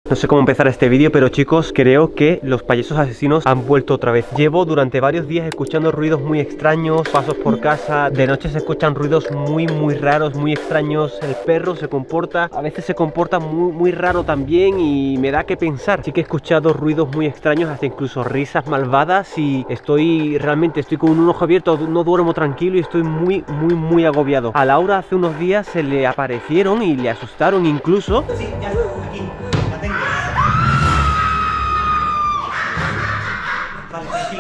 No sé cómo empezar este vídeo, pero chicos, creo que los payasos asesinos han vuelto otra vez. Llevo durante varios días escuchando ruidos muy extraños, pasos por casa, de noche se escuchan ruidos muy raros, muy extraños. El perro se comporta, a veces se comporta muy raro también y me da que pensar. Sí que he escuchado ruidos muy extraños, hasta incluso risas malvadas y realmente estoy con un ojo abierto, no duermo tranquilo y estoy muy agobiado. A Laura hace unos días se le aparecieron y le asustaron incluso. Sí, ya está, aquí, la tengo. Vale, tranquila.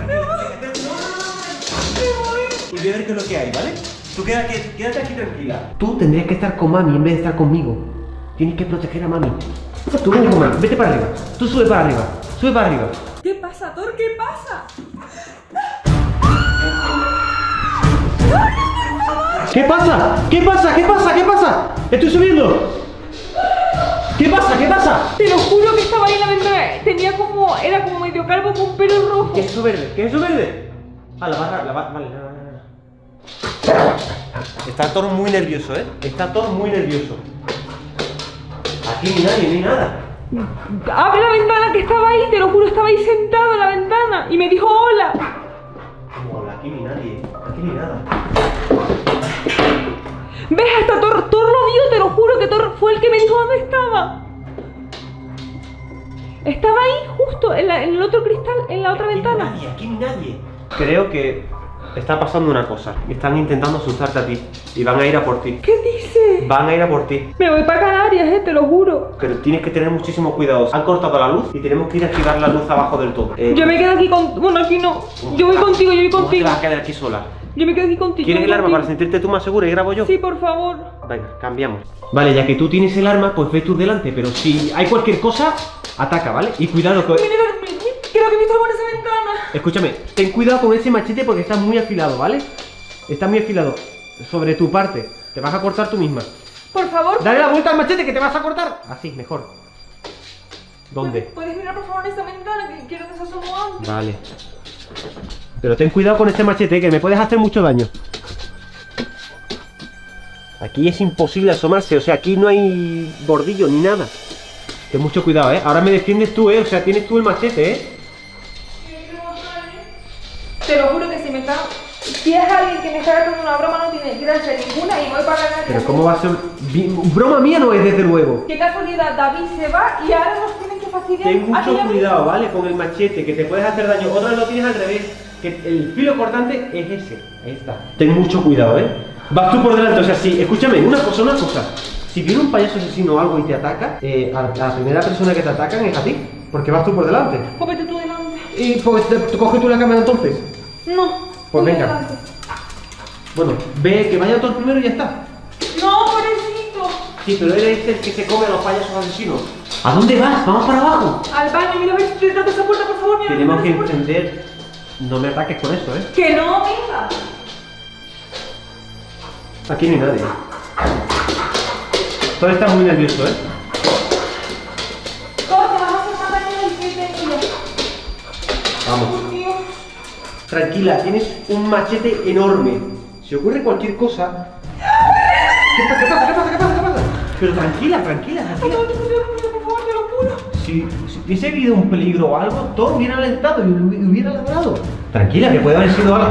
Y voy a ver qué es lo que hay, ¿vale? Tú quédate aquí tranquila. Tú tendrías que estar con mami en vez de estar conmigo. Tienes que proteger a mami. Tú ven con mami, vete para arriba. Tú sube para arriba, sube para arriba. ¿Qué pasa, Thor? ¿Qué pasa? ¿Qué pasa? ¿Qué pasa? ¿Qué pasa? ¿Qué pasa? Estoy subiendo. ¿Qué pasa? ¿Qué pasa? Te lo juro que estaba ahí en la ventana. Era como medio calvo con pelo rojo. ¿Qué es eso verde? ¿Qué es eso verde? Ah, la barra, vale, no. Está Thor muy nervioso, ¿eh? Está Thor muy nervioso. Aquí ni nadie, ni nada. Abre la ventana que estaba ahí, te lo juro, estaba ahí sentado en la ventana y me dijo hola. Hola, aquí ni nadie, aquí ni nada. ¿Ves? Hasta Thor lo vio, te lo juro que Thor fue el que me dijo dónde estaba. Estaba ahí justo en el otro cristal, en la otra ventana. Aquí ni nadie. Creo que está pasando una cosa. Están intentando asustarte a ti y van a ir a por ti. ¿Qué dices? Van a ir a por ti. Me voy para Canarias, te lo juro. Pero tienes que tener muchísimo cuidado. Han cortado la luz y tenemos que ir a activar la luz abajo del todo. Yo me quedo aquí con... Bueno, aquí no. Yo voy contigo, yo voy ¿Cómo te contigo. vas a quedar aquí sola? Yo me quedo aquí contigo. ¿Quieres el arma contigo. para sentirte tú más segura y grabo yo? Sí, por favor. Venga, cambiamos. Vale, ya que tú tienes el arma, pues ve tú delante. Pero si hay cualquier cosa, ataca, ¿vale? Y cuidado que... Mira, creo que he visto algo en esa ventana. Escúchame, ten cuidado con ese machete porque está muy afilado, ¿vale? Está muy afilado. Sobre tu parte. Te vas a cortar tú misma. Por favor. Dale la vuelta al machete que te vas a cortar. Así, mejor. ¿Dónde? ¿Puedes mirar por favor en esa ventana que quiero que se asomó antes? Vale. Pero ten cuidado con este machete que me puedes hacer mucho daño. Aquí es imposible asomarse, o sea, aquí no hay bordillo ni nada. Ten mucho cuidado, ¿eh? Ahora me defiendes tú, ¿eh? O sea, tienes tú el machete, ¿eh? Te lo juro que si es alguien que me está haciendo una broma no tiene gracia ninguna y me voy para ganar. Pero ¿cómo va a ser? Broma mía no es, desde luego. Qué casualidad, David se va y ahora nos tienen que fastidiar. Ten mucho cuidado, ¿vale? Con el machete, que te puedes hacer daño. Otra vez lo tienes al revés, que el filo cortante es ese. Ahí está. Ten mucho cuidado, ¿eh? Vas tú por delante, o sea, sí, escúchame, una cosa. Si viene un payaso asesino o algo y te ataca, a la primera persona que te atacan es a ti, porque vas tú por delante. Cómete tú delante. Y pues coge tú la cámara entonces. No. Pues tú venga. delante. Bueno, ve que vaya todo primero y ya está. No, pobrecito. Sí, pero él es el que se come a los payasos asesinos. ¿A dónde vas? Vamos para abajo. Al baño, mira a ver si te toca esa puerta, por favor. Mira, Tenemos que mira esa puerta. encender. No me ataques con eso, ¿eh? Que no, venga. Aquí no hay nadie. Todo está muy nervioso, ¿eh? ¿Cómo te vas a hacer más daño del que te mira? Vamos. Por Dios. Tranquila, tienes un machete enorme. Si ocurre cualquier cosa... ¿Qué pasa? Pero tranquila. Por favor, te lo juro. Si hubiese habido un peligro o algo, todo hubiera alentado y hubiera ladrado. Tranquila, que puede haber sido algo.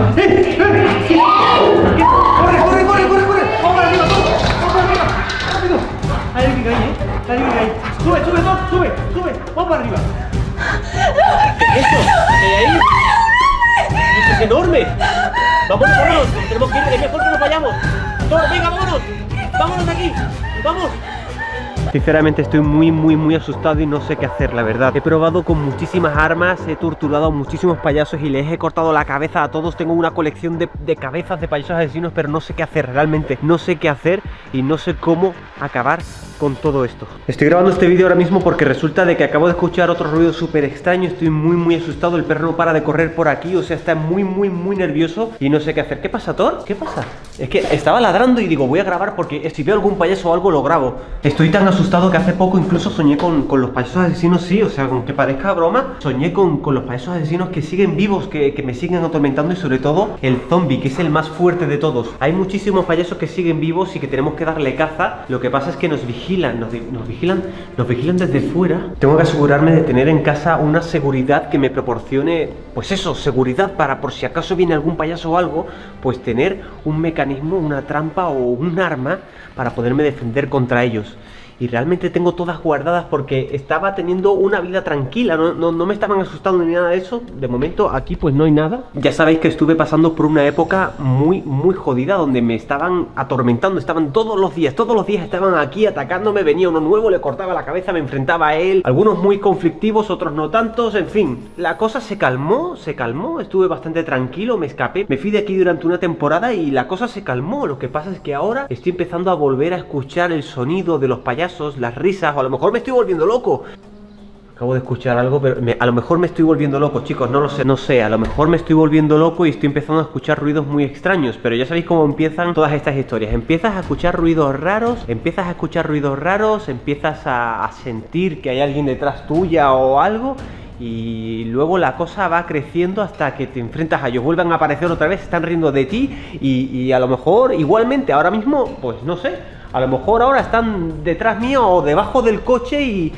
¡Corre! ¡Vamos para arriba, todo! ¡Vamos para arriba! ¡Rápido! Hay alguien que cae, ¿eh? Hay alguien que cae. ¡Sube! ¡Vamos para arriba! ¿Qué es eso? ¿Qué hay ahí? ¡Eso es enorme! ¡Vámonos! Tenemos que ir, es mejor que nos vayamos. ¡Todo, venga, vámonos! ¡Vámonos de aquí! ¡Vamos! Sinceramente estoy muy asustado y no sé qué hacer, la verdad. He probado con muchísimas armas, he torturado a muchísimos payasos y les he cortado la cabeza a todos. Tengo una colección de cabezas de payasos asesinos, pero no sé qué hacer, realmente. No sé qué hacer y no sé cómo acabar con todo esto. Estoy grabando este vídeo ahora mismo porque resulta de que acabo de escuchar otro ruido súper extraño. Estoy muy asustado, el perro no para de correr por aquí, o sea, está muy nervioso y no sé qué hacer. ¿Qué pasa, Thor? ¿Qué pasa? Es que estaba ladrando y digo, voy a grabar porque si veo algún payaso o algo lo grabo. Estoy tan asustado asustado que hace poco incluso soñé con los payasos asesinos, sí, o sea, aunque parezca broma, soñé con los payasos asesinos que siguen vivos, que me siguen atormentando, y sobre todo el zombie, que es el más fuerte de todos. Hay muchísimos payasos que siguen vivos y que tenemos que darle caza. Lo que pasa es que nos vigilan desde fuera. Tengo que asegurarme de tener en casa una seguridad que me proporcione, pues eso, seguridad para por si acaso viene algún payaso o algo, pues tener un mecanismo, una trampa o un arma para poderme defender contra ellos. Y realmente tengo todas guardadas porque estaba teniendo una vida tranquila, no me estaban asustando ni nada de eso. De momento aquí pues no hay nada. Ya sabéis que estuve pasando por una época muy jodida, donde me estaban atormentando, estaban todos los días estaban aquí atacándome. Venía uno nuevo, le cortaba la cabeza, me enfrentaba a él. Algunos muy conflictivos, otros no tantos, en fin. La cosa se calmó, estuve bastante tranquilo, me escapé, me fui de aquí durante una temporada y la cosa se calmó. Lo que pasa es que ahora estoy empezando a volver a escuchar el sonido de los payasos, las risas, o a lo mejor me estoy volviendo loco. Acabo de escuchar algo, pero a lo mejor me estoy volviendo loco, chicos, no lo sé, no sé, a lo mejor me estoy volviendo loco y estoy empezando a escuchar ruidos muy extraños, pero ya sabéis cómo empiezan todas estas historias. Empiezas a escuchar ruidos raros, empiezas a sentir que hay alguien detrás tuya o algo, y luego la cosa va creciendo hasta que te enfrentas a ellos, vuelven a aparecer otra vez, están riendo de ti y a lo mejor igualmente ahora mismo, pues no sé, a lo mejor ahora están detrás mío o debajo del coche y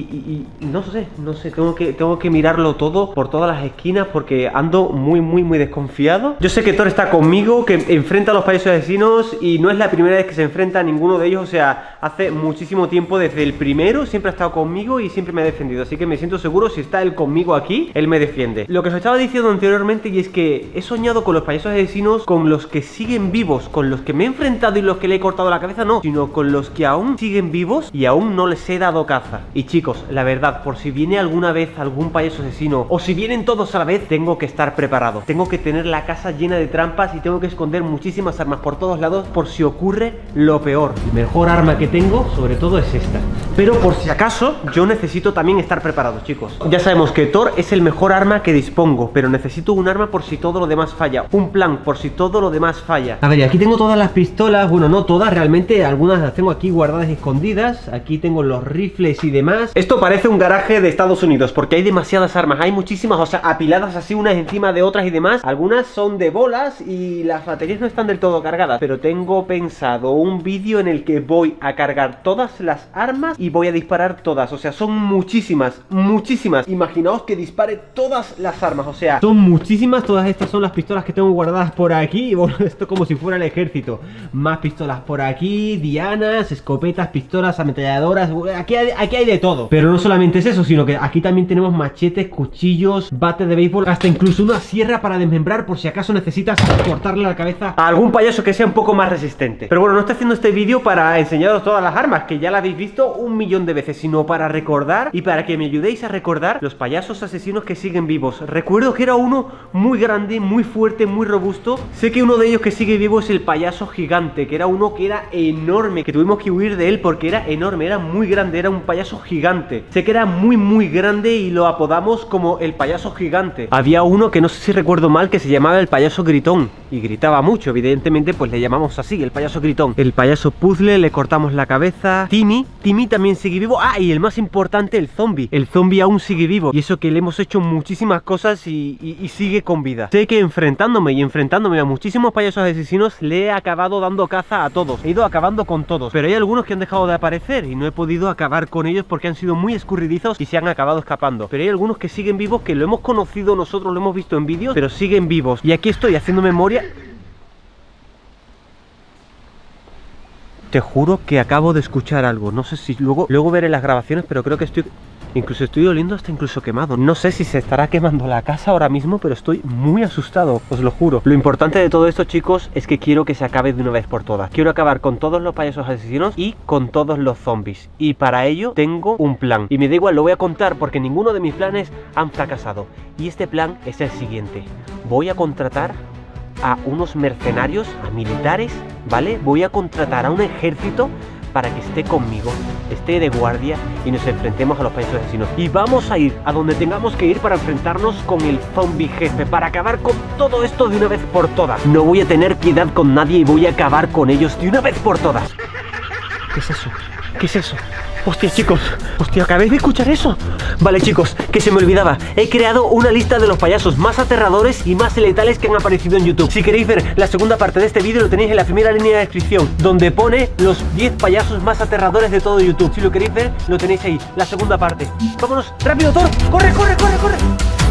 no sé, tengo que mirarlo todo por todas las esquinas porque ando muy desconfiado. Yo sé que Thor está conmigo, que enfrenta a los payasos asesinos y no es la primera vez que se enfrenta a ninguno de ellos, o sea, hace muchísimo tiempo, desde el primero siempre ha estado conmigo y siempre me ha defendido, así que me siento seguro, si está él conmigo aquí, él me defiende. Lo que os estaba diciendo anteriormente, y es que he soñado con los payasos asesinos, con los que siguen vivos, con los que me he enfrentado y los que le he cortado la cabeza, no, sino con los que aún siguen vivos y aún no les he dado caza. Y chicos, la verdad, por si viene alguna vez algún payaso asesino o si vienen todos a la vez, tengo que estar preparado. Tengo que tener la casa llena de trampas y tengo que esconder muchísimas armas por todos lados por si ocurre lo peor. La mejor arma que tengo, sobre todo, es esta. Pero por si acaso, yo necesito también estar preparado, chicos. Ya sabemos que Thor es el mejor arma que dispongo, pero necesito un arma por si todo lo demás falla. Un plan por si todo lo demás falla. A ver, y aquí tengo todas las pistolas. Bueno, no todas, realmente algunas las tengo aquí guardadas y escondidas. Aquí tengo los rifles y demás. Esto parece un garaje de Estados Unidos porque hay demasiadas armas, hay muchísimas, o sea, apiladas así unas encima de otras y demás. Algunas son de bolas y las baterías no están del todo cargadas, pero tengo pensado un vídeo en el que voy a cargar todas las armas y voy a disparar todas, o sea, son muchísimas. Imaginaos que dispare todas las armas, o sea, son muchísimas. Todas estas son las pistolas que tengo guardadas por aquí y bueno, esto como si fuera el ejército. Más pistolas por aquí, dianas, escopetas, pistolas, ametralladoras, aquí hay de todo. Pero no solamente es eso, sino que aquí también tenemos machetes, cuchillos, bates de béisbol, hasta incluso una sierra para desmembrar por si acaso necesitas cortarle la cabeza a algún payaso que sea un poco más resistente. Pero bueno, no estoy haciendo este vídeo para enseñaros todas las armas, que ya las habéis visto 1.000.000 de veces, sino para recordar y para que me ayudéis a recordar los payasos asesinos que siguen vivos. Recuerdo que era uno muy grande, muy fuerte, muy robusto. Sé que uno de ellos que sigue vivo es el payaso gigante, que era uno que era enorme, que tuvimos que huir de él porque era enorme, era muy grande, era un payaso gigante. Sé que era muy grande y lo apodamos como el payaso gigante. Había uno que no sé si recuerdo mal, que se llamaba el payaso gritón y gritaba mucho, evidentemente pues le llamamos así, el payaso gritón. El payaso puzzle, le cortamos la cabeza. Timmy también sigue vivo. Ah, y el más importante, el zombie. El zombie aún sigue vivo y eso que le hemos hecho muchísimas cosas y sigue con vida. Sé que enfrentándome a muchísimos payasos asesinos le he acabado dando caza a todos, he ido acabando con todos, pero hay algunos que han dejado de aparecer y no he podido acabar con ellos porque han sido muy escurridizos y se han acabado escapando. Pero hay algunos que siguen vivos, que lo hemos conocido nosotros, lo hemos visto en vídeos, pero siguen vivos. Y aquí estoy haciendo memoria. Te juro que acabo de escuchar algo. No sé si luego veré las grabaciones, pero creo que incluso estoy oliendo hasta incluso quemado. No sé si se estará quemando la casa ahora mismo, pero estoy muy asustado, os lo juro. Lo importante de todo esto, chicos, es que quiero que se acabe de una vez por todas. Quiero acabar con todos los payasos asesinos y con todos los zombies. Y para ello tengo un plan. Y me da igual, lo voy a contar porque ninguno de mis planes han fracasado. Y este plan es el siguiente. Voy a contratar a unos mercenarios, a militares, ¿vale? Voy a contratar a un ejército para que esté conmigo, esté de guardia y nos enfrentemos a los payasos asesinos. Y vamos a ir a donde tengamos que ir para enfrentarnos con el zombie jefe, para acabar con todo esto de una vez por todas. No voy a tener piedad con nadie y voy a acabar con ellos de una vez por todas. ¿Qué es eso? ¿Qué es eso? Hostia, chicos. Hostia, ¿acabáis de escuchar eso? Vale, chicos, que se me olvidaba. He creado una lista de los payasos más aterradores y más letales que han aparecido en YouTube. Si queréis ver la segunda parte de este vídeo, lo tenéis en la primera línea de descripción, donde pone los 10 payasos más aterradores de todo YouTube. Si lo queréis ver, lo tenéis ahí, la segunda parte. Vámonos, rápido, Thor. Corre, corre, corre, corre.